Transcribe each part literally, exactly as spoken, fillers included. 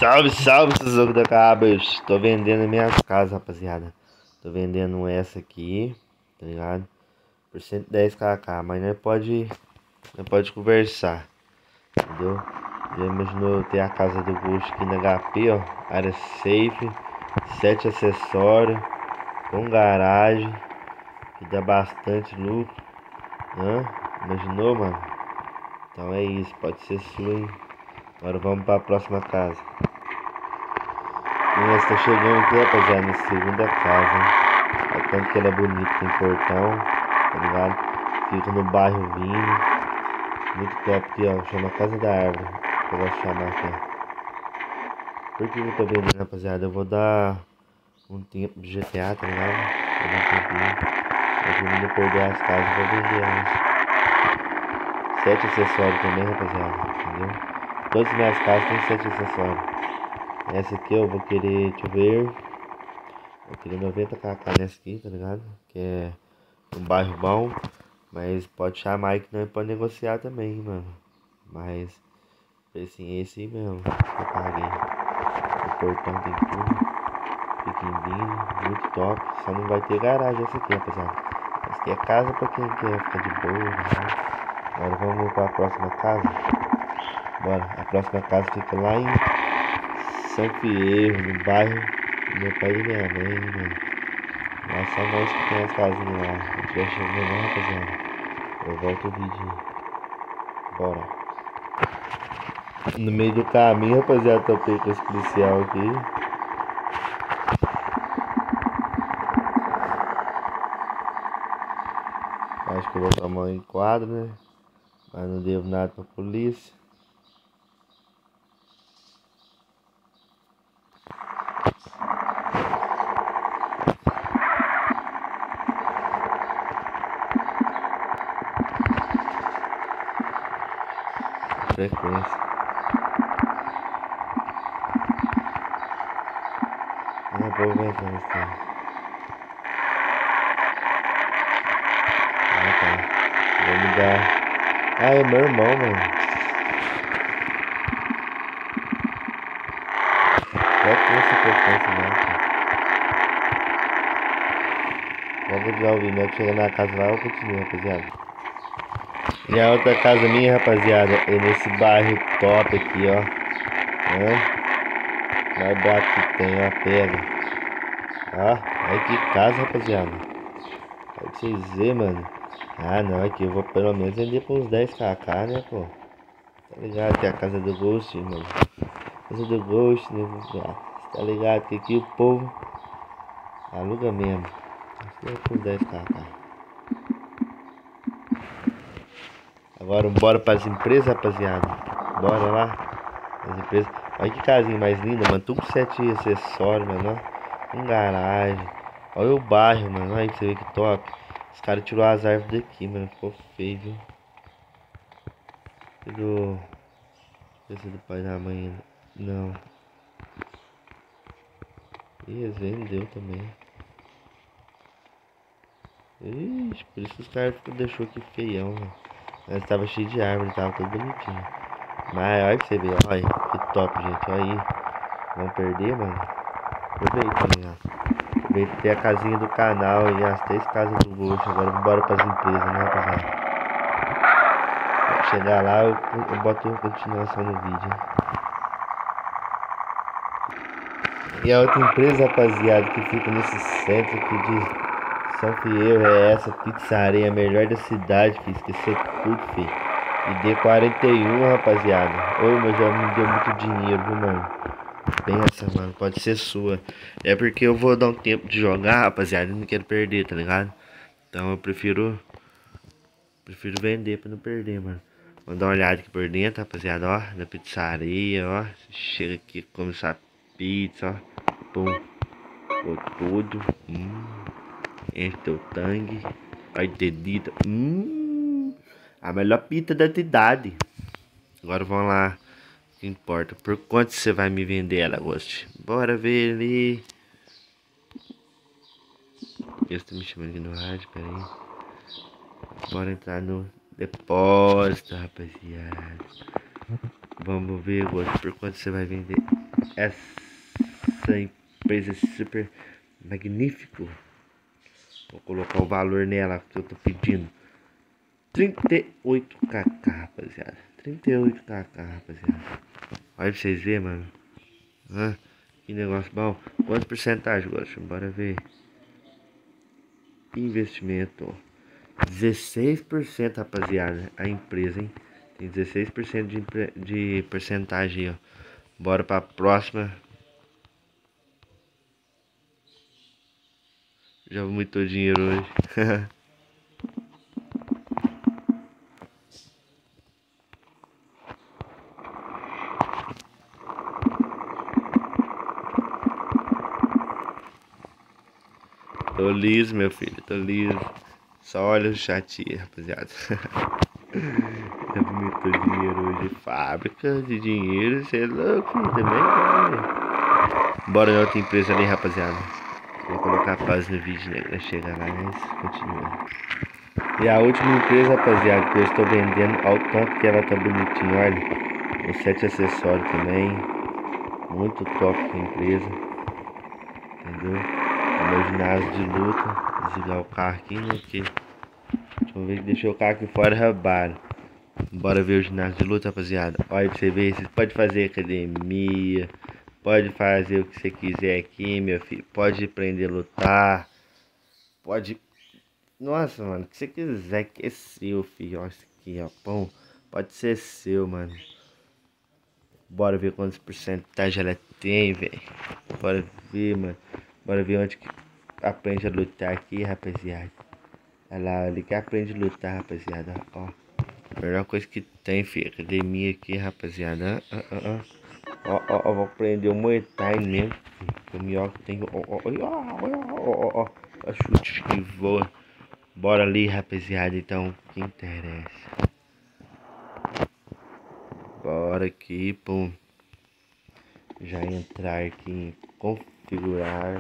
Salve, salve, Suzuki da Cabas. Tô vendendo minhas casas, rapaziada. Tô vendendo essa aqui, tá ligado? Por cento e dez kk, mas não pode, não pode conversar, entendeu? Já imaginou ter a casa do Ghost aqui na H P, ó. Área safe, sete acessórios, com garagem, que dá bastante lucro, né? Imaginou, mano? Então é isso, pode ser sua, hein? Agora vamos pra próxima casa. E nós tá chegando aqui, rapaziada, na segunda casa, hein? Olha tanto que ela é bonita, tem portão, tá ligado? Fica no bairro Vini. Muito top aqui, ó. Chama Casa da Árvore. Que eu vou chamar aqui, ó. Por que eu tô vendendo, rapaziada? Eu vou dar um tempo de G T A, tá ligado? Vou dar um tempinho. Mas eu não perder as casas, eu vou vender elas. Sete acessórios também, rapaziada, entendeu? Todas as minhas casas tem sete acessórios. Essa aqui eu vou querer, deixa eu ver. Vou querer noventa kk nessa aqui, tá ligado? Que é um bairro bom. Mas pode chamar aí que não pode negociar também, mano. Mas, assim, esse aí mesmo que eu paguei. O portão tem tudo. Pequenininho, muito top. Só não vai ter garagem essa aqui, rapaziada. Essa aqui é casa pra quem quer ficar de boa, né? Agora vamos pra próxima casa. Bora, a próxima casa fica lá em São Fierro, no bairro do meu pai e minha mãe, mano. Lá só nós que tem as casinhas lá. Se não tiver chegando não, rapaziada, eu volto o vídeo aí. Bora. No meio do caminho, rapaziada, topei com esse policial aqui. Acho que eu vou tomar um enquadro, né? Mas não devo nada pra polícia. Frequência. Não vou aguentar esse tempo. Ah, tá. Vou me dar. Ah, é meu irmão, mano. Frequência, frequência, não, cara. Vamos já ouvir, né? Chega na casa lá, eu continuo, rapaziada. E a outra casa minha, rapaziada, é nesse bairro top aqui, ó. Hã? Mais barato que tem, ó, pega. Ó, olha que casa, rapaziada. Olha pra vocês verem, mano. Ah, não, aqui eu vou pelo menos vender por uns dez kk, né, pô? Tá ligado? Tem a casa do Ghost, mano. Casa do Ghost, né? Tá ligado que aqui o povo aluga mesmo. Aqui é por dez kk. Agora bora para as empresas, rapaziada. Bora lá. As empresas. Olha que casinha mais linda, mano. Tudo com sete acessórios, mano. Com garagem. Olha o bairro, mano. Olha pra você ver que top. Os caras tiraram as árvores daqui, mano. Ficou feio, viu? E do. Esse é do pai da mãe. Não. Ih, eles vendeu também. Ixi, por isso que os caras deixou aqui feião, mano. Mas tava cheio de árvore, tava tudo bonitinho. Mas olha pra você ver, olha que top, gente. Olha aí. Vamos perder, mano. Aproveita, né? Aproveita ter a casinha do canal e as três casas do Ghost. Agora bora pras empresas, né, rapaziada? Quando chegar lá, eu, eu boto a continuação no vídeo. E a outra empresa, rapaziada, que fica nesse centro aqui de São Fierro é essa pizzaria, a melhor da cidade, filho. Esqueceu tudo, filho. E D quarenta e um, rapaziada. Ô, mas já me deu muito dinheiro, viu, mano? Pensa, mano, pode ser sua. É porque eu vou dar um tempo de jogar, rapaziada. Eu não quero perder, tá ligado? Então eu prefiro Prefiro vender pra não perder, mano. Vamos dar uma olhada aqui por dentro, rapaziada, ó. Na pizzaria, ó. Chega aqui, come essa pizza, ó. Pum. Pô, tudo. Hum. Enche teu tangue. Olha dedita. Hum. A melhor pizza da cidade. Agora vamos lá. O que importa? Por quanto você vai me vender ela, Ghost? Bora ver ali. Eles estão me chamando aqui no rádio, peraí. Bora entrar no depósito, rapaziada. Vamos ver agora por quanto você vai vender essa empresa super magnífico. Vou colocar o valor nela que eu tô pedindo. trinta e oito k, rapaziada. trinta e oito k, rapaziada. Olha pra vocês verem, mano. Ah, que negócio bom. Quanto porcentagem, Gosto? Bora ver. Investimento. dezesseis por cento, rapaziada. A empresa, hein? Tem dezesseis por cento de, de porcentagem, ó. Bora pra próxima. Já vomitou dinheiro hoje. Tô liso, meu filho. Tô liso. Só olha o chat aí, rapaziada. Já vomitou dinheiro hoje. Fábrica de dinheiro. Você é louco, filho. Também vai. Bora em outra empresa ali, rapaziada. Vou colocar paz no vídeo, né? Vai chegar lá, mas continua. E a última empresa, rapaziada, que eu estou vendendo, ao tanto que ela tá bonitinha, olha. Os sete acessórios também. Muito top a empresa. Entendeu? O meu ginásio de luta. Desligar o carro aqui, né? Porque deixa eu ver que deixou o carro aqui fora, roubaram. Bora ver o ginásio de luta, rapaziada. Olha pra você ver, você pode fazer academia. Pode fazer o que você quiser aqui, meu filho. Pode aprender a lutar. Pode... Nossa, mano, o que você quiser que é seu, filho. Olha isso aqui, ó. Pão. Pode ser seu, mano. Bora ver quantos porcentagem ela tem, velho. Bora ver, mano. Bora ver onde que aprende a lutar aqui, rapaziada. Olha lá, ele que aprende a lutar, rapaziada. Ó. A melhor coisa que tem, filho. Academia aqui, rapaziada. Ó, ó, ó. Ó, ó, ó. Vou aprender o Muay Thai mesmo. O melhor que tem. Ó, ó, ó, ó, ó, ó. Chute que voa. Bora ali, rapaziada. Então, que interessa. Bora aqui, pum. Já entrar aqui em configurar.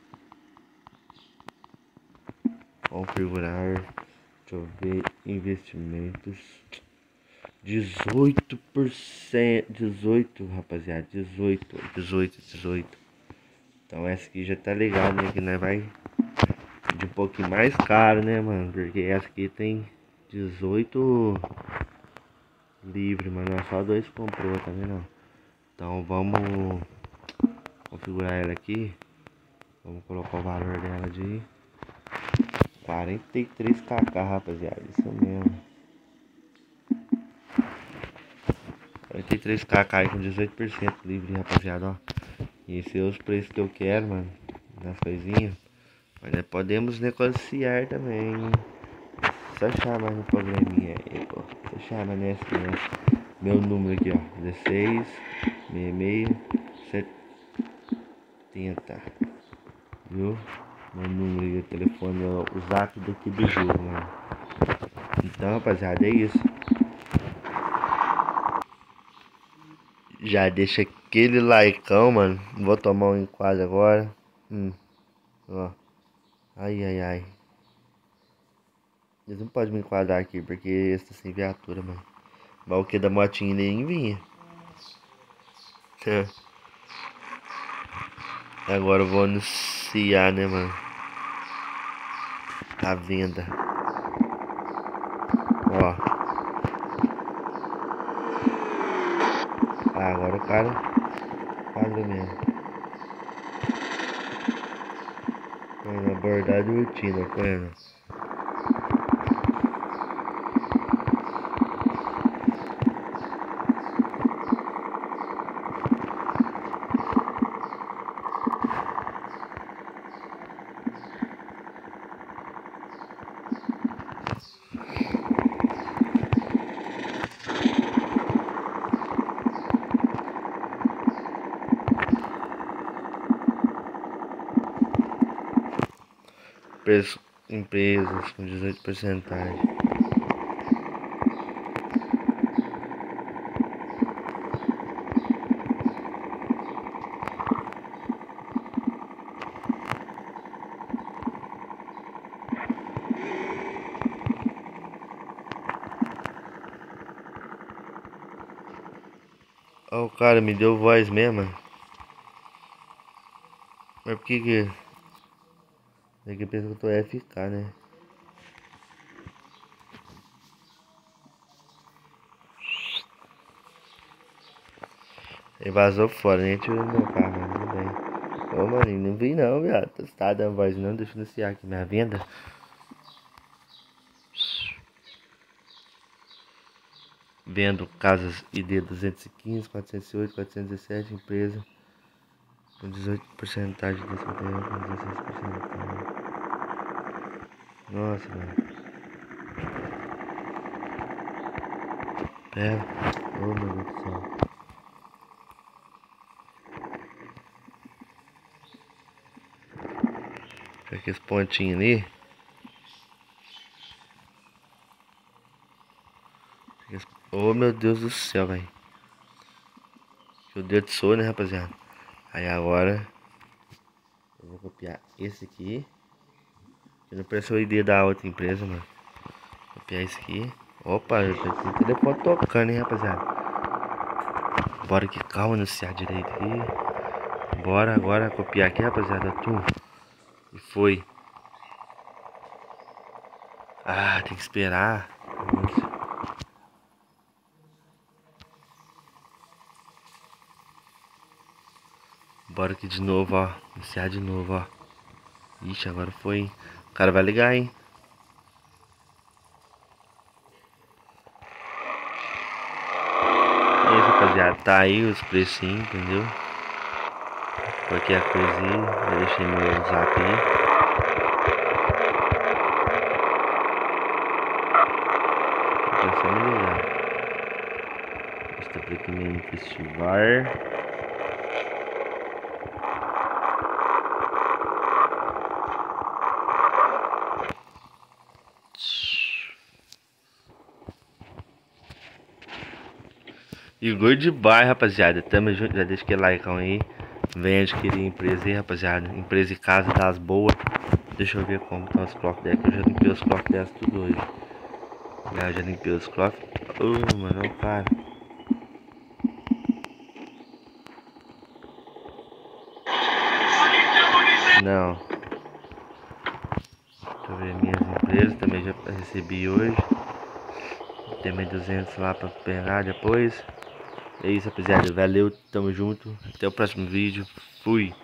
Configurar. Deixa eu ver. Investimentos. dezoito por cento. dezoito, rapaziada. dezoito. dezoito, dezoito. Então essa aqui já tá ligado, né? Que nós vai de um pouquinho mais caro, né, mano? Porque essa aqui tem dezoito livre, mano. Só dois comprou, tá vendo? Então vamos configurar ela aqui. Vamos colocar o valor dela de quarenta e três k, rapaziada. Isso mesmo. quarenta e três k aí com dezoito por cento livre, rapaziada, ó. E esses são os preços que eu quero, mano. Das coisinhas. Mas nós podemos negociar também. Só chamar no probleminha aí, pô. Só chama nessa, nessa. Meu número aqui, ó. dezesseis, sessenta e seis, setenta. Viu? Meu número e o telefone, o zap daqui do jogo, mano. Então, rapaziada, é isso. Já deixa aquele likeão, mano. Vou tomar um enquadro agora. Hum. Ó. Ai, ai, ai. Eles não podem me enquadrar aqui porque esse tá sem viatura, mano. Mas o que da motinha nem vinha. Agora eu vou anunciar, né, mano? A venda. Ó. Ah, agora o cara paga mesmo. Mano, abordagem rotina, coisa. Preço, empresas com dezoito por cento. o cara me deu voz mesmo. Mas por que que... É que pensa que eu tô F K, né? Ele vazou fora, nem tirou meu carro, mas tudo bem. Ô, maninho, não vi não, viado. Você tá dando voz não, deixa eu anunciar aqui minha venda. Vendo casas I D duzentos e quinze, quatrocentos e oito, quatrocentos e dezessete, empresa com dezoito por cento de desconto com dezesseis por cento. Nossa, velho. Pera. Oh, meu Deus do céu. Pega aqueles pontinhos ali. Oh, meu Deus do céu, velho. O dedo sou, né, rapaziada? Aí agora eu vou copiar esse aqui. Eu não preciso o I D da outra empresa, mano. Copiar esse aqui. Opa, eu tô com o telefone tocando, hein, rapaziada. Bora que calma, anunciar direito aqui. Bora agora copiar aqui, rapaziada. Tum. E foi. Ah, tem que esperar. Nossa. Bora aqui de novo, ó. Iniciar de novo, ó. Ixi, agora foi, hein? O cara vai ligar, hein? É isso, rapaziada. Tá aí os precinhos, entendeu? Qualquer coisinha, eu deixei meu zap aí. É só me ligar. Estou aqui no festival. E goodbye, rapaziada. Tamo junto. Já deixa aquele like aí. Vem adquirir empresa aí, rapaziada. Empresa e casa das boas. Deixa eu ver como estão os clock decks. Eu já limpei os clock decks tudo hoje. Já, já limpei os clock. Oh, mano, não para. Não. Deixa eu ver minhas empresas. Também já recebi hoje. Tem mais duzentos lá pra pegar depois. É isso, rapaziada. Valeu, tamo junto. Até o próximo vídeo. Fui.